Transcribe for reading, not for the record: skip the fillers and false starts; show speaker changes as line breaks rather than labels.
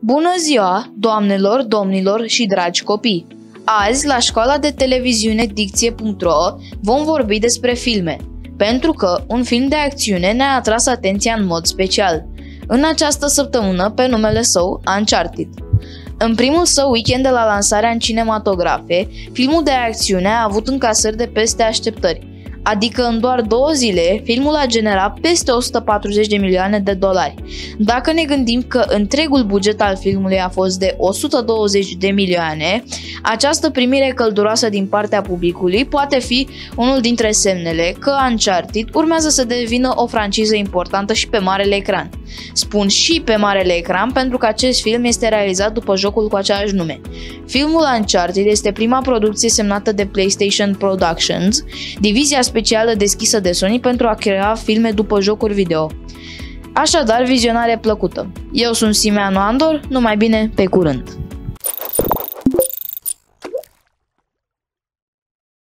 Bună ziua, doamnelor, domnilor și dragi copii! Azi, la școala de televiziune Dicție.ro vom vorbi despre filme, pentru că un film de acțiune ne-a atras atenția în mod special. În această săptămână, pe numele său, Uncharted. În primul său weekend de la lansarea în cinematografe, filmul de acțiune a avut încasări de peste așteptări. Adică în doar 2 zile, filmul a generat peste 140 de milioane de dolari. Dacă ne gândim că întregul buget al filmului a fost de 120 de milioane, această primire călduroasă din partea publicului poate fi unul dintre semnele că Uncharted urmează să devină o franciză importantă și pe marele ecran. Spun și pe marele ecran pentru că acest film este realizat după jocul cu același nume. Filmul Uncharted este prima producție semnată de PlayStation Productions, divizia specială deschisă de Sony pentru a crea filme după jocuri video. Așadar, vizionare plăcută! Eu sunt Simeanu Andor, numai bine, pe curând!